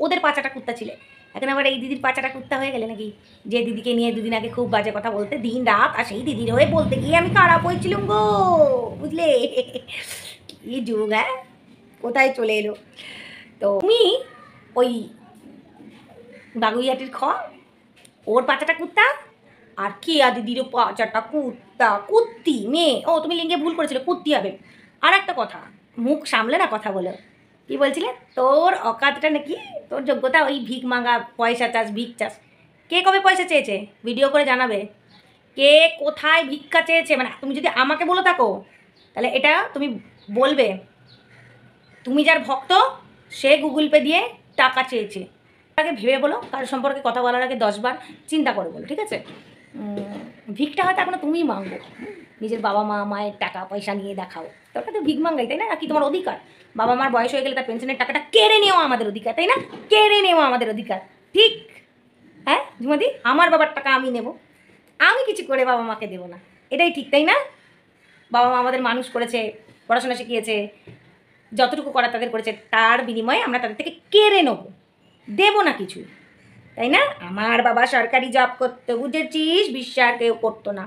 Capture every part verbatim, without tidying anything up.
ওদের পাঁচাটা কুত্তা ছিলে, এখন আবার এই দিদির পাঁচাটা কুত্তা হয়ে গেলে নাকি? যে দিদিকে নিয়ে দুদিন আগে খুব বাজে কথা বলতে দিন রাত, আর সেই দিদির হয়ে বলতে গিয়ে আমি খারাপ হয়েছিলাম গো, বুঝলে? কি যুগ, হ্যাঁ, কোথায় চলে এলো। তো তুমি ওই বাগুইয়াটির খ ওর পাঁচাটা কুত্তা, আর কেয়া দিদিরও পাঁচাটা কুত্তা, কুত্তি মেয়ে। ও তুমি লিঙ্গে ভুল করেছিলে, কুত্তি হবে। আর একটা কথা, মুখ সামলে না কথা বলো। কি বলছিলে? তোর অকাতটা নাকি, তোর যোগ্যতা ওই ভিক মাঙ্গা, পয়সা চাস, ভিক চাস। কে কবে পয়সা চেয়েছে ভিডিও করে জানাবে? কে কোথায় ভিক্ষা চেয়েছে? মানে তুমি যদি আমাকে বলে থাকো তাহলে এটা তুমি বলবে তুমি যার ভক্ত সে গুগল পে দিয়ে টাকা চেয়েছে। আগে ভেবে বলো, কারোর সম্পর্কে কথা বলার আগে দশবার চিন্তা করে বলো, ঠিক আছে? ভিকটা হয়তো এখনো তুমিই মাঙ্গো, নিজের বাবা মা মায়ের টাকা পয়সা নিয়ে দেখাও, তো ওটা তো ভিক মাঙ্গাই, তাই না? কি তোমার অধিকার? বাবা মার বয়স হয়ে গেলে তার পেনশনের টাকাটা কেড়ে নেওয়া আমাদের অধিকার, তাই না? কেড়ে নেওয়া আমাদের অধিকার, ঠিক? হ্যাঁ ঝুমাদি, আমার বাবার টাকা আমি নেব, আমি কিছু করে বাবা মাকে দেবো না, এটাই ঠিক, তাই না? বাবা মা আমাদের মানুষ করেছে, পড়াশোনা শিখিয়েছে, যতটুকু করার তাদের করেছে, তার বিনিময়ে আমরা তাদের থেকে কেড়ে নেবো, দেবো না কিছু, তাই না? আমার বাবা সরকারি জব করতো, বুঝেছিস? বিশ্বাস কেউ করতো না।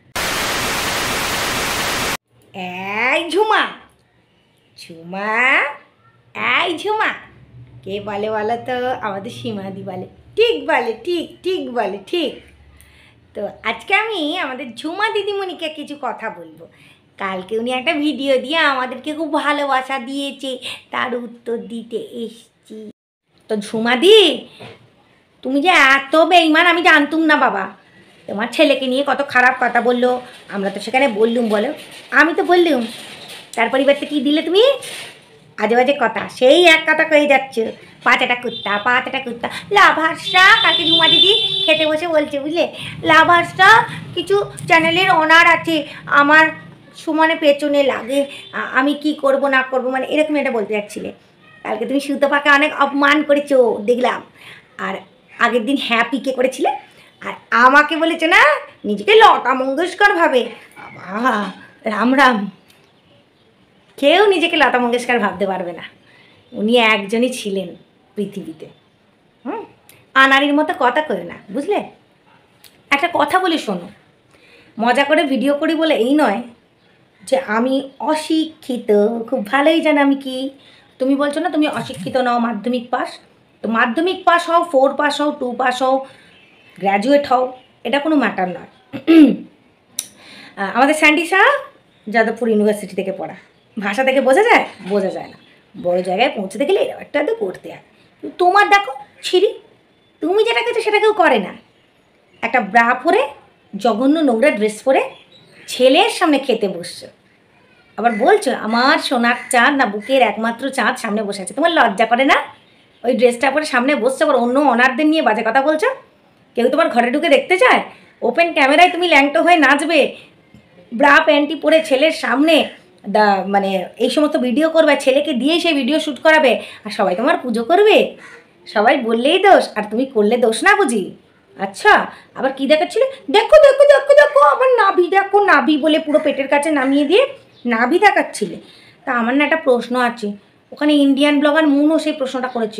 এই ঝুমা, ঝুমা, এই ঝুমা, কে বলে বলো তো? আমাদের সীমাদি বলে। ঠিক বলে, ঠিক ঠিক বলে, ঠিক। তো আজকে আমি আমাদের ঝুমা দিদিমণিকে কিছু কথা বলবো। কালকে উনি একটা ভিডিও দিয়ে আমাদেরকে খুব ভালোবাসা দিয়েছে, তার উত্তর দিতে এসছি। তো ঝুমাদি, তুমি যে এত বেঈমান আমি জানতুম না বাবা। তোমার ছেলেকে নিয়ে কত খারাপ কথা বললো, আমরা তো সেখানে বললুম, বলো? আমি তো বললুম, তার পরিবর্তে কী দিলে তুমি? আজে বাজে কথা, সেই এক কথা কয়ে যাচ্ছ, পাঁচাটা কুত্তা, পাঁচাটা কুত্তা। লাভার্সরা কালকে ঝুমা দিদি খেতে বসে বলছে, বুঝলে, লাভার্সরা কিছু চ্যানেলের ওনার আছে, আমার সমানে পেছনে লাগে, আমি কি করব না করব, মানে এরকম এটা বলতে যাচ্ছিলে। কালকে তুমি সুতপাকে অনেক অপমান করেছো দেখলাম, আর আগের দিন হ্যাপিকে করেছিলে, আর আমাকে বলেছে না নিজেকে লতা মঙ্গেশকর ভাবে। বাবা রাম রাম, কেউ নিজেকে লতা মঙ্গেশকর ভাবতে পারবে না, উনি একজনই ছিলেন পৃথিবীতে। হুম, আনারির মতো কথা করে না, বুঝলে? একটা কথা বলি শোনো, মজা করে ভিডিও করি বলে এই নয় যে আমি অশিক্ষিত, খুব ভালোই জানো আমি কি। তুমি বলছো না তুমি অশিক্ষিত নাও, মাধ্যমিক পাস, তো মাধ্যমিক পাস হও, ফোর পাস হও, টু পাস হও, গ্র্যাজুয়েট হও, এটা কোনো ম্যাটার নয়। আমাদের স্যান্ডিসা যাদবপুর ইউনিভার্সিটি থেকে পড়া, ভাষা থেকে বোঝা যায়? বোঝা যায় না। বড় জায়গায় পৌঁছতে গেলে এরকম একটা তো করতে হয়। তোমার দেখো ছিরি, তুমি যেটা খেতে সেটা কেউ করে না। একটা ব্রা পরে, জঘন্য নোংরা ড্রেস পরে ছেলের সামনে খেতে বসছো, আবার বলছো আমার সোনার চাঁদ না বুকের একমাত্র চাঁদ সামনে বসে আছে। তোমার লজ্জা করে না? ওই ড্রেসটা পরে সামনে বসছো, আবার অন্য অনারদের নিয়ে বাজে কথা বলছো। কেউ তোমার ঘরে ঢুকে দেখতে চায়? ওপেন ক্যামেরায় তুমি ল্যাংটো হয়ে নাচবে, ব্রা প্যান্টি পরে ছেলের সামনে দা মানে এই সমস্ত ভিডিও করবে, ছেলেকে দিয়ে সেই ভিডিও শ্যুট করাবে, আর সবাই তোমার পুজো করবে। সবাই বললেই দোষ, আর তুমি করলে দোষ না বুঝি? আচ্ছা, আবার কি দেখাচ্ছিলে? দেখো দেখো দেখো দেখো আমার নাভি দেখো, নাভি বলে পুরো পেটের কাছে নামিয়ে দিয়ে নাভি দেখাচ্ছিলে। তা আমার না একটা প্রশ্ন আছে, ওখানে ইন্ডিয়ান ব্লগার মুনও সেই প্রশ্নটা করেছে,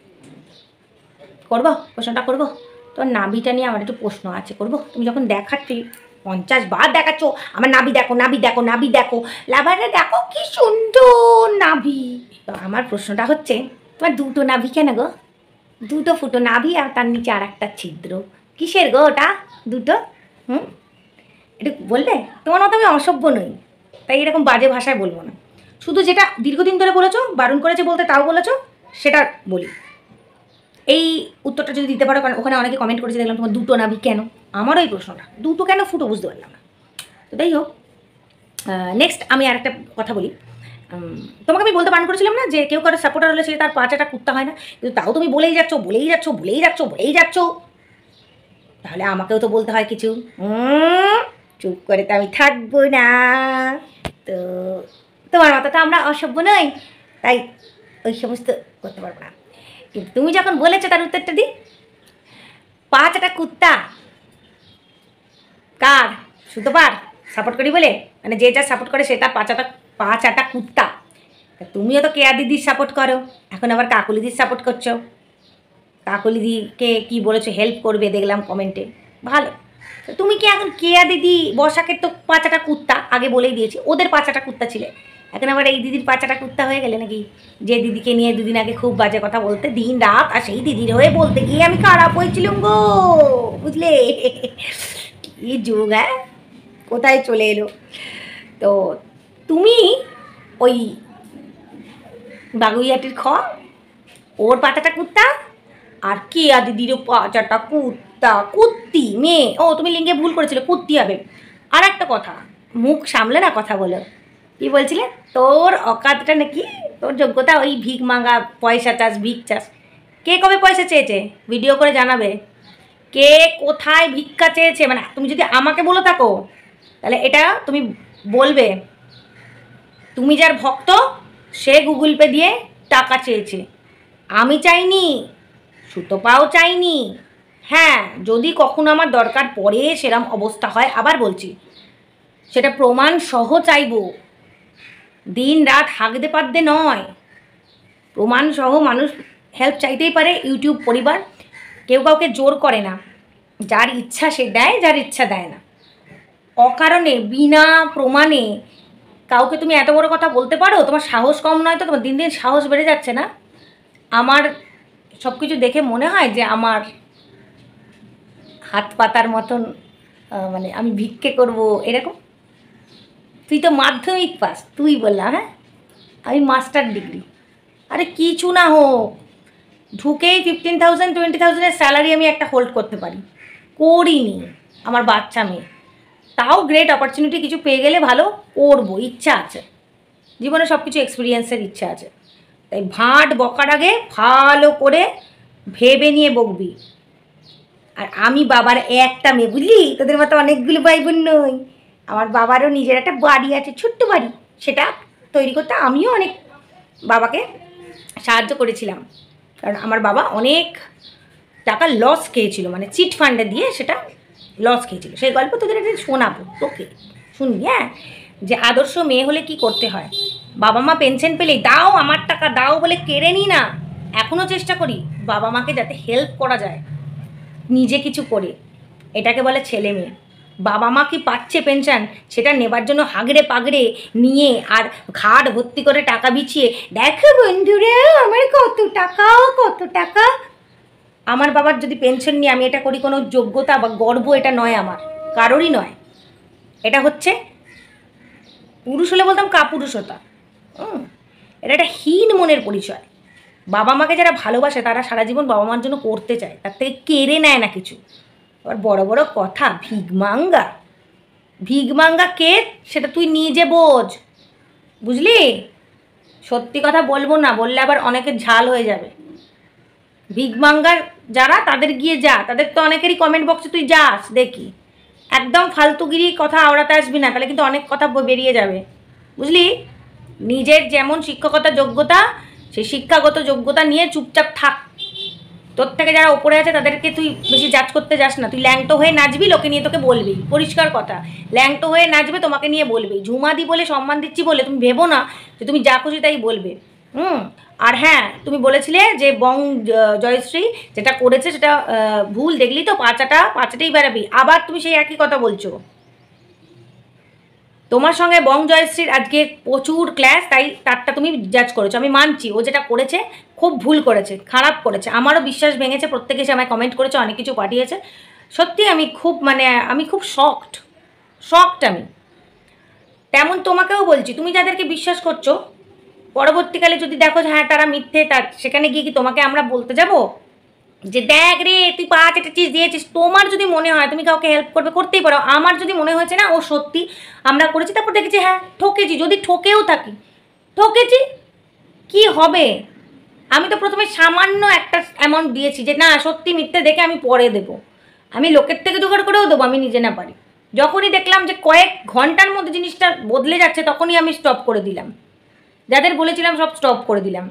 করবো প্রশ্নটা? করবো। তোমার নাভিটা নিয়ে আমার একটু প্রশ্ন আছে, করবো? তুমি যখন দেখাচ্ছি পঞ্চাশ বার দেখাচ্ছ আমার নাভি দেখো, নাভি দেখো, নাভি দেখো, লাভারে দেখো কি সুন্দর নাভি। তো আমার প্রশ্নটা হচ্ছে, তোমার দুটো নাভি কেন গো? দুটো ফুটো নাভি আর তার নিচে আর একটা ছিদ্র, কিসের গো ওটা দুটো? হুম, একটু বললে? তোমার মতো আমি অসভ্য নই, তাই এরকম বাজে ভাষায় বলবো না। শুধু যেটা দীর্ঘদিন ধরে বলেছো, বারণ করেছে বলতে, তাও বলেছো, সেটা বলি। এই উত্তরটা যদি দিতে পারো, কারণ ওখানে অনেকে কমেন্ট করেছে দেখলাম তোমার দুটো নাভি কেন। আমারও এই প্রশ্নটা, দুটো কেন ফুটো বুঝতে পারলাম না। তো তাই হোক, নেক্সট আমি আর একটা কথা বলি। তোমাকে আমি বলতে বারণ করেছিলাম না যে কেউ কারো সাপোর্টার হলে সে তার পাঁচাটা কুত্তা হয় না, কিন্তু তাও তুমি বলেই যাচ্ছ, বলেই যাচ্ছ, বলেই যাচ্ছ, বলেই যাচ্ছ। তাহলে আমাকেও তো বলতে হয় কিছু। চুপ করে তো আমি থাকবো না। তো তোমার মতো তো আমরা অসভ্য নই, তাই ওই সমস্ত করতে পারবো না। কিন্তু তুমি যখন বলেছো তার উত্তরটা দিই। পাঁচটা কুত্তা কার? সুতোপার সাপোর্ট করি বলে, মানে যে যা সাপোর্ট করে সে তার পাঁচাটা পাঁচাটা কুত্তা। তা তুমিও তো কেয়া দিদির সাপোর্ট করো, এখন আবার কাকুলিদির সাপোর্ট করছো। কাকলি দিদিকে কী বলেছো হেল্প করবে দেখলাম কমেন্টে, ভালো। তো তুমি কি এখন কেয়া দিদি বসাকের তো পাঁচাটা কুত্তা, আগে বলেই দিয়েছি ওদের পাঁচাটা কুত্তা ছিলে, এখন আবার এই দিদির পাঁচাটা কুত্তা হয়ে গেলে নাকি? যে দিদিকে নিয়ে দুদিন আগে খুব বাজে কথা বলতে দিন রাত, আর সেই দিদির হয়ে বলতে গিয়ে আমি খারাপ হয়েছিলাম গো, বুঝলে? কি যুগ, হ্যাঁ কোথায় চলে এলো। তো তুমি ওই বাগুইয়াটির খ ওর পাতাটা কুত্তা, আর কেয়া দিদিরও পাঁচাটা কুত্তা, কুত্তি মেয়ে। ও তুমি লিঙ্গে ভুল করেছিলে, কুত্তি হবে। আর একটা কথা, মুখ সামলে না কথা বলো। কী বলছিলে? তোর অকাতটা নাকি, তোর যোগ্যতা ওই ভিক মাঙ্গা, পয়সা চাস, ভিক চাস। কে কবে পয়সা চেয়েছে ভিডিও করে জানাবে? কে কোথায় ভিক্ষা চেয়েছে? মানে তুমি যদি আমাকে বলে থাকো তাহলে এটা তুমি বলবে তুমি যার ভক্ত সে গুগল পে দিয়ে টাকা চেয়েছে, আমি চাইনি, সুতোপাও চাইনি। হ্যাঁ যদি কখনো আমার দরকার পড়ে সেরম অবস্থা হয়, আবার বলছি সেটা প্রমাণ সহ চাইবো, দিন রাত হাগদে পাদ্দে নয়, প্রমাণ সহ মানুষ হেল্প চাইতেই পারে। ইউটিউব পরিবার কেউ কাউকে জোর করে না, যার ইচ্ছা সে দেয়, যার ইচ্ছা দেয় না। অকারণে বিনা প্রমাণে কাউকে তুমি এত বড় কথা বলতে পারো? তোমার সাহস কম নয় তো? তোমার দিন দিন সাহস বেড়ে যাচ্ছে না? আমার সব কিছু দেখে মনে হয় যে আমার হাত পাতার মতন, মানে আমি ভিক্ষে করব এরকম। তুই তো মাধ্যমিক পাস, তুই বললাম, হ্যাঁ আমি মাস্টার ডিগ্রি। আরে কিছু না হোক, ঢুকেই ফিফটিন থাউজেন্ড টোয়েন্টি থাউজেন্ডের স্যালারি আমি একটা হোল্ড করতে পারি, করিনি। আমার বাচ্চা মেয়ে, তাও গ্রেট অপরচুনিটি কিছু পেয়ে গেলে ভালো করবো, ইচ্ছা আছে, জীবনে সব কিছু এক্সপিরিয়েন্সের ইচ্ছা আছে। তাই ভাঁট বকার আগে ভালো করে ভেবে নিয়ে বকবি। আর আমি বাবার একটা মেয়ে, বুঝলি, তোদের মতো অনেকগুলো ভাই বোন নই। আমার বাবারও নিজের একটা বাড়ি আছে, ছোট্ট বাড়ি, সেটা তৈরি করতে আমিও অনেক বাবাকে সাহায্য করেছিলাম, কারণ আমার বাবা অনেক টাকা লস খেয়েছিল, মানে চিট ফান্ডে দিয়ে সেটা লস খেয়েছিল। সেই গল্প তোদের একটা শোনাবো, তোকে শুনবি, হ্যাঁ, যে আদর্শ মেয়ে হলে কি করতে হয়। বাবা মা পেনশন পেলেই দাও আমার টাকা দাও বলে কেড়ে নিই না, এখনও চেষ্টা করি বাবা মাকে যাতে হেল্প করা যায় নিজে কিছু করে। এটাকে বলে ছেলে মেয়ে। বাবা মা কি পাচ্ছে পেনশন, সেটা নেবার জন্য হাগড়ে পাগড়ে নিয়ে আর ঘাট ভর্তি করে টাকা বিছিয়ে দেখো বন্ধুরা আমার কত টাকা কত টাকা। আমার বাবার যদি পেনশন নিয়ে আমি এটা করি, কোনো যোগ্যতা বা গর্ব এটা নয়, আমার কারোরই নয়। এটা হচ্ছে পুরুষ হলে বলতাম কাপুরুষতা, হুম, এটা একটা হীন মনের পরিচয়। বাবা মাকে যারা ভালোবাসে তারা সারা জীবন বাবা মার জন্য করতে চায়, তার থেকে কেড়ে নেয় না কিছু। আবার বড় বড় কথা, ভিগমাঙ্গা, ভিগমাঙ্গা কে সেটা তুই নিজে বোঝ, বুঝলি? সত্যি কথা বলবো না, বললে আবার অনেকের ঝাল হয়ে যাবে। ভিগমাঙ্গার যারা, তাদের গিয়ে যা, তাদের তো অনেকেরই কমেন্ট বক্সে তুই যাস দেখি, একদম ফালতুগিরি কথা আওড়াতে আসবি না, তাহলে কিন্তু অনেক কথা বেরিয়ে যাবে, বুঝলি? নিজের যেমন শিক্ষকতা যোগ্যতা, সেই শিক্ষাগত যোগ্যতা নিয়ে চুপচাপ থাক। তোর থেকে যারা ওপরে আছে তাদেরকে তুই বেশি জাজ করতে যাস না। তুই ল্যাংটো হয়ে নাচবি, লোকে নিয়ে তোকে বলবি, পরিষ্কার কথা, ল্যাংটো হয়ে নাচবে, তোমাকে নিয়ে বলবে। ঝুমাদি বলে সম্মান দিচ্ছি বলে তুমি ভেবো না যে তুমি যা খুশি তাই বলবে। হুম। আর হ্যাঁ, তুমি বলেছিলে যে বং জয়শ্রী যেটা করেছে সেটা ভুল, দেখলি তো, পাঁচাটা পাঁচাটাই বেরাবি। আবার তুমি সেই একই কথা বলছো। তোমার সঙ্গে বং জয়শ্রীর আজকে প্রচুর ক্লাস, তাই তারটা তুমি জাজ করেছো। আমি মানছি ও যেটা করেছে খুব ভুল করেছে, খারাপ করেছে, আমারও বিশ্বাস ভেঙেছে, প্রত্যেকে এসে আমায় কমেন্ট করেছে, অনেক কিছু পাঠিয়েছে। সত্যি আমি খুব মানে আমি খুব শকড শকড আমি। তেমন তোমাকেও বলছি, তুমি যাদেরকে বিশ্বাস করছো পরবর্তীকালে যদি দেখো যে হ্যাঁ তারা মিথ্যে, তার সেখানে গিয়ে কি তোমাকে আমরা বলতে যাব যে দেখ রে তুই পাঁচ একটা চিজ দিয়েছিস? তোমার যদি মনে হয় তুমি কাউকে হেল্প করবে, করতেই পারো। আমার যদি মনে হয়েছে না ও সত্যি আমরা করেছি, তারপর দেখেছি হ্যাঁ ঠকেছি, যদি ঠকেও থাকি, ঠকেছি কি হবে? আমি তো প্রথমে সামান্য একটা অ্যামাউন্ট দিয়েছি, যে না সত্যি মিথ্যে দেখে আমি পরে দেবো, আমি লোকের থেকে জোগাড় করেও দেবো, আমি নিজে না পারি। যখনই দেখলাম যে কয়েক ঘন্টার মধ্যে জিনিসটা বদলে যাচ্ছে, তখনই আমি স্টপ করে দিলাম, যাদের বলেছিলাম সব স্টপ করে দিলাম।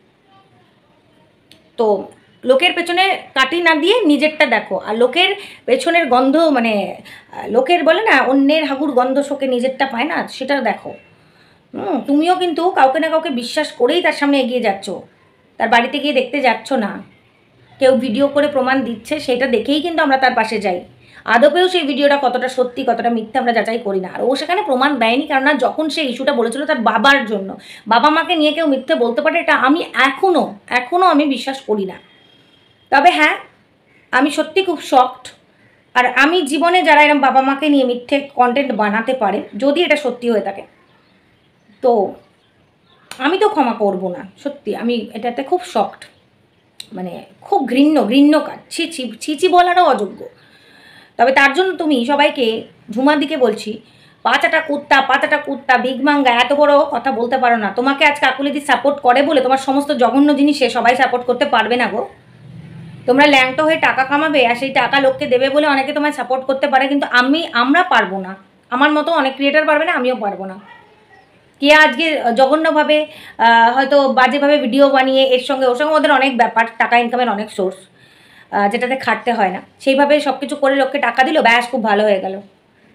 তো লোকের পেছনে কাটি না দিয়ে নিজেরটা দেখো, আর লোকের পেছনের গন্ধ, মানে লোকের বলে না অন্যের হাগুর গন্ধ শোকে নিজেরটা পায় না, সেটা দেখো। হুম, তুমিও কিন্তু কাউকে না কাউকে বিশ্বাস করেই তার সামনে এগিয়ে যাচ্ছ, তার বাড়িতে গিয়ে দেখতে যাচ্ছ না। কেউ ভিডিও করে প্রমাণ দিচ্ছে, সেটা দেখেই কিন্তু আমরা তার পাশে যাই। আদপেও সেই ভিডিওটা কতটা সত্যি কতটা মিথ্যা আমরা যাচাই করি না। আর ও সেখানে প্রমাণ দেয়নি, কারণ যখন সে ইস্যুটা বলেছিল তার বাবার জন্য, বাবা মাকে নিয়ে কেউ মিথ্যে বলতে পারে, এটা আমি এখনও এখনও আমি বিশ্বাস করি না। তবে হ্যাঁ, আমি সত্যি খুব শকড। আর আমি জীবনে যারা এরকম বাবা মাকে নিয়ে মিথ্যে কন্টেন্ট বানাতে পারে, যদি এটা সত্যি হয়ে থাকে, তো আমি তো ক্ষমা করব না। সত্যি আমি এটাতে খুব শকড, মানে খুব ঘৃণ্য ঘৃণ্য কাজ, ছি ছি ছিচি বলারও অযোগ্য। তবে তার জন্য তুমি সবাইকে, ঝুমার দিকে বলছি, পাঁচাটা কুত্তা পাঁচাটা কুত্তা ভিগমাঙ্গা এত বড় কথা বলতে পারো না। তোমাকে আজ কাকুলিদি সাপোর্ট করে বলে তোমার সমস্ত জঘন্য জিনিসে সবাই সাপোর্ট করতে পারবে না গো। তোমরা ল্যাংটা হয়ে টাকা কামাবে আর সেই টাকা লোককে দেবে বলে অনেকে তোমায় সাপোর্ট করতে পারে, কিন্তু আমি আমরা পারবো না। আমার মতো অনেক ক্রিয়েটার পারবে না, আমিও পারবো না। কে আজকে জঘন্যভাবে হয়তো বাজেভাবে ভিডিও বানিয়ে এর সঙ্গে ওর সঙ্গে ওদের অনেক ব্যাপার, টাকা ইনকামের অনেক সোর্স, যেটাতে খাটতে হয় না, সেইভাবে সব কিছু করে লোককে টাকা দিল, ব্যাস খুব ভালো হয়ে গেল।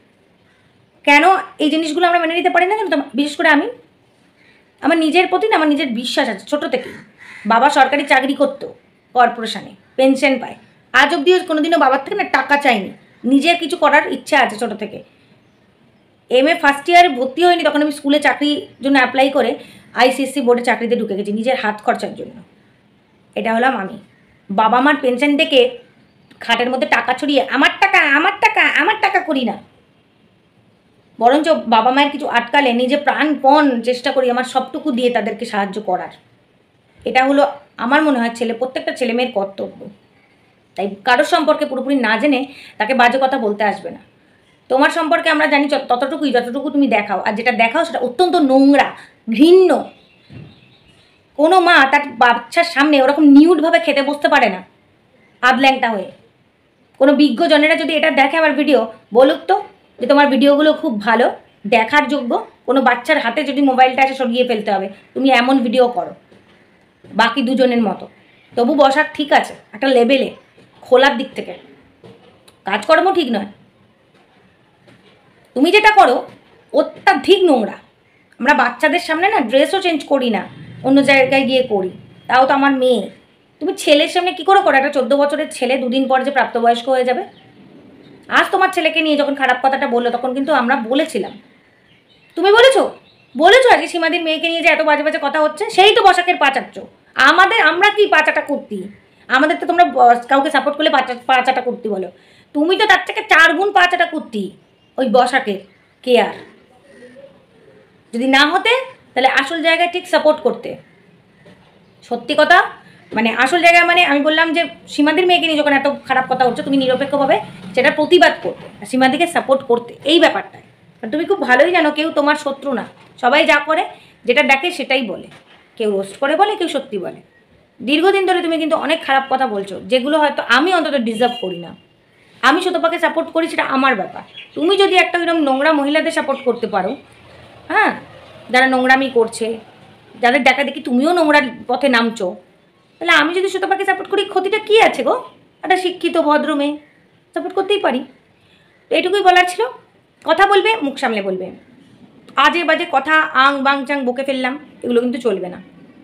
কেন এই জিনিসগুলো আমরা মেনে নিতে পারি না? কেন? বিশেষ করে আমি, আমার নিজের প্রতি না আমার নিজের বিশ্বাস আছে ছোটো থেকে। বাবা সরকারি চাকরি করতো, কর্পোরেশনে পেনশন পায়, আজ অব্দিও কোনোদিনও বাবার থেকে না টাকা চাইনি। নিজের কিছু করার ইচ্ছা আছে ছোটো থেকে। এম এ ফার্স্ট ইয়ারে ভর্তি হয়নি, তখন আমি স্কুলে চাকরির জন্য অ্যাপ্লাই করে আইসিএসসি বোর্ডে চাকরিতে ঢুকে গেছি নিজের হাত খরচার জন্য। এটা হলাম আমি। বাবা মার পেনশন থেকে খাটের মধ্যে টাকা ছড়িয়ে আমার টাকা আমার টাকা আমার টাকা করি না, বরঞ্চ বাবা মায়ের কিছু আটকালে নিজে প্রাণপণ চেষ্টা করি আমার সবটুকু দিয়ে তাদেরকে সাহায্য করার। এটা হলো আমার মনে হয় ছেলে, প্রত্যেকটা ছেলে মেয়ের কর্তব্য। তাই কারোর সম্পর্কে পুরোপুরি না জেনে তাকে বাজে কথা বলতে আসবে না। তোমার সম্পর্কে আমরা জানি ততটুকুই যতটুকু তুমি দেখাও, আর যেটা দেখাও সেটা অত্যন্ত নোংরা ঘৃণ্য। কোনো মা তার বাচ্চার সামনে ওরকম নিউডভাবে খেতে বসতে পারে না আধল্যাংটা হয়ে। কোনো বিজ্ঞজনেরা যদি এটা দেখে আমার ভিডিও, বলুক তো যে তোমার ভিডিওগুলো খুব ভালো, দেখার যোগ্য, কোনো বাচ্চার হাতে যদি মোবাইলটা এসে সরিয়ে ফেলতে হবে, তুমি এমন ভিডিও করো বাকি দুজনের মতো। তবু বসার ঠিক আছে একটা লেভেলে, খোলার দিক থেকে। কাজকর্ম ঠিক নয়, তুমি যেটা করো অত্যাধিক নোংরা। আমরা বাচ্চাদের সামনে না ড্রেসও চেঞ্জ করি না, অন্য জায়গায় গিয়ে করি, তাও তো আমার মেয়ে। তুমি ছেলের সামনে কী করে করো? একটা চোদ্দো বছরের ছেলে দুদিন পর যে প্রাপ্তবয়স্ক হয়ে যাবে। আজ তোমার ছেলেকে নিয়ে যখন খারাপ কথাটা বললো, তখন কিন্তু আমরা বলেছিলাম, তুমি বলেছো বলেছো আজকে সীমাদির মেয়েকে নিয়ে যে এত বাজে বাজে কথা হচ্ছে, সেই তো বসাকের পাচাচ্ছ। আমাদের আমরা কি পাচাটা করতি? আমাদের তো তোমরা কাউকে সাপোর্ট করলে পাচা পাচাটা করতে বলো, তুমি তো তার থেকে চার গুণ পাচাটা করতি ওই বসাকের কেয়ার। যদি না হতে তাহলে আসল জায়গায় ঠিক সাপোর্ট করতে। সত্যি কথা, মানে আসল জায়গায়, মানে আমি বললাম যে সীমাদির মেয়েকে নিয়ে যখন এত খারাপ কথা হচ্ছে, তুমি নিরপেক্ষভাবে সেটা প্রতিবাদ করতে, সীমাদিকে সাপোর্ট করতে, এই ব্যাপারটায়। তুমি খুব ভালোই জানো কেউ তোমার শত্রু না। সবাই যা করে, যেটা দেখে সেটাই বলে, কেউ রোস্ট করে বলে, কেউ সত্যি বলে। দীর্ঘদিন ধরে তুমি কিন্তু অনেক খারাপ কথা বলছো, যেগুলো হয়তো আমি অন্তত ডিজার্ভ করি না। আমি শতপাকে সাপোর্ট করি, সেটা আমার ব্যাপার। তুমি যদি একটা এরকম নোংরা মহিলাদের সাপোর্ট করতে পারো, হ্যাঁ, যারা নোংরামি করছে, যাদের দেখা দেখি তুমিও নোংরার পথে নামছো, তাহলে আমি যদি শতপাকে সাপোর্ট করি, ক্ষতিটা কী আছে গো? একটা শিক্ষিত ভদ্র মেয়ে সাপোর্ট করতেই পারি। তো এইটুকুই বলার ছিল। কথা বলবে মুখ সামলে বলবে, আজে বাজে কথা আং বাং চাং বকে ফেললাম, এগুলো কিন্তু চলবে না।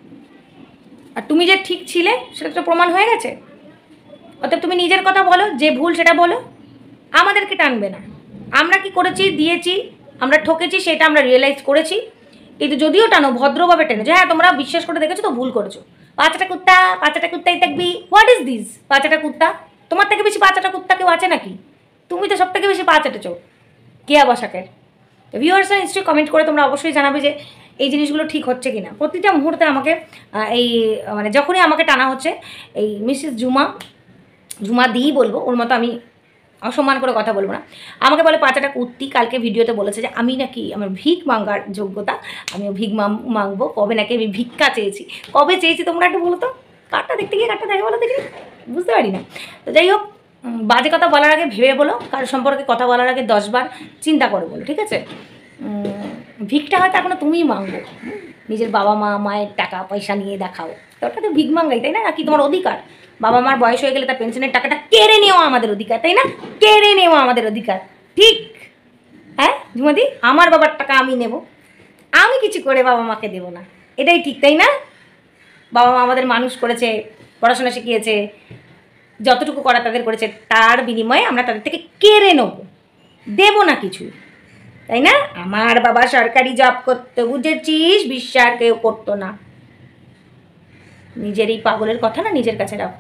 আর তুমি যে ঠিক ছিলে সেটা তো প্রমাণ হয়ে গেছে। অর্থাৎ তুমি নিজের কথা বলো, যে ভুল সেটা বলো, আমাদেরকে টানবে না। আমরা কি করেছি, দিয়েছি, আমরা ঠকেছি, সেটা আমরা রিয়েলাইজ করেছি। কিন্তু যদিও টানো, ভদ্রভাবে টেনো, যে হ্যাঁ তোমরা বিশ্বাস করে দেখেছো তো ভুল করেছো। পাঁচটা কুত্তা পাঁচটা কুত্তাই থাকবি, হোয়াট ইজ দিস? পাঁচটা কুত্তা, তোমার থেকে বেশি পাঁচটা কুত্তা কেউ আছে নাকি? তুমি তো সব থেকে বেশি পাঁচটা চোখ কেয়া বসাকের। ভিউয়ার্সরা নিশ্চয়ই কমেন্ট করে তোমরা অবশ্যই জানাবে যে এই জিনিসগুলো ঠিক হচ্ছে কি না। প্রতিটা মুহূর্তে আমাকে এই মানে যখনই আমাকে টানা হচ্ছে, এই মিসেস ঝুমা ঝুমা দিই বলবো, ওর মতো আমি অসম্মান করে কথা বলবো না, আমাকে বলে পাঁচাটা কুত্তি। কালকে ভিডিওতে বলেছে যে আমি নাকি আমার ভিক মাঙ্গার যোগ্যতা, আমিও ভিক মাংবো। কবে নাকি আমি ভিক্ষা চেয়েছি, কবে চেয়েছি তোমরা একটু বলো তো? কার্ডটা দেখতে গিয়ে কার্ডটা দেখে বলো দেখি, বুঝতে পারি না। তো যাই হোক, বাজে কথা বলার আগে ভেবে বলো, কারোর সম্পর্কে কথা বলার আগে দশবার চিন্তা করে বলো, ঠিক আছে? ভিকটা হয়তো এখনো তুমিই মাঙ্গো, নিজের বাবা মা মায়ের টাকা পয়সা নিয়ে দেখাও, তো ওটা তো ভিক মাঙ্গাই, তাই না? নাকি তোমার অধিকার? বাবা মার বয়স হয়ে গেলে তার পেনশনের টাকাটা কেড়ে নেওয়া আমাদের অধিকার, তাই না? কেড়ে নেওয়া আমাদের অধিকার, ঠিক? হ্যাঁ ঝুমাদি, আমার বাবার টাকা আমি নেব, আমি কিছু করে বাবা মাকে দেবো না, এটাই ঠিক, তাই না? বাবা মা আমাদের মানুষ করেছে, পড়াশোনা শিখিয়েছে, যতটুকু করা তাদের করেছে, তার বিনিময়ে আমরা তাদের থেকে কেড়ে নেব, দেবো না কিছু, তাই না? আমার বাবা সরকারি জব করতো, বুঝেছিস? বিশ্বাস কেউ করতো না। নিজের এই পাগলের কথা না নিজের কাছে রাখো।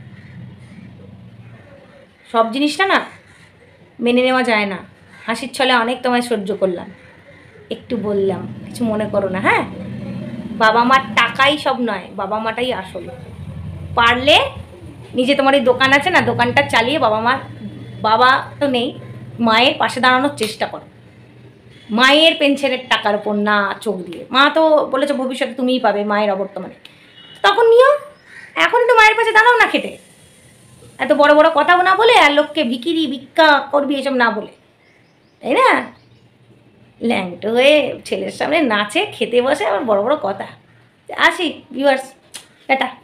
সব জিনিসটা না মেনে নেওয়া যায় না। হাসির ছলে অনেক তোমায় সহ্য করলাম, একটু বললাম, কিছু মনে করো না, হ্যাঁ? বাবা মার টাকাই সব নয়, বাবা মাটাই আসল। পারলে নিজে তোমার এই দোকান আছে না, দোকানটা চালিয়ে বাবা মার, বাবা তো নেই, মায়ের পাশে দাঁড়ানোর চেষ্টা করো। মায়ের পেনশনের টাকার উপর না চোখ দিয়ে। মা তো বলেছে ভবিষ্যতে তুমিই পাবে মায়ের অবর্তমানে, তখন নিও। এখন একটু মায়ের পাশে দাঁড়াও না খেটে, এত বড় বড় কথা না বলে, আর লোককে ভিকিরি ভিক্ষা করবি এসব না বলে, তাই না? ল্যাংটো হয়ে ছেলের সামনে নাচে, খেতে বসে, আবার বড় বড় কথা। আসি ভিউয়ার্স, টাটা।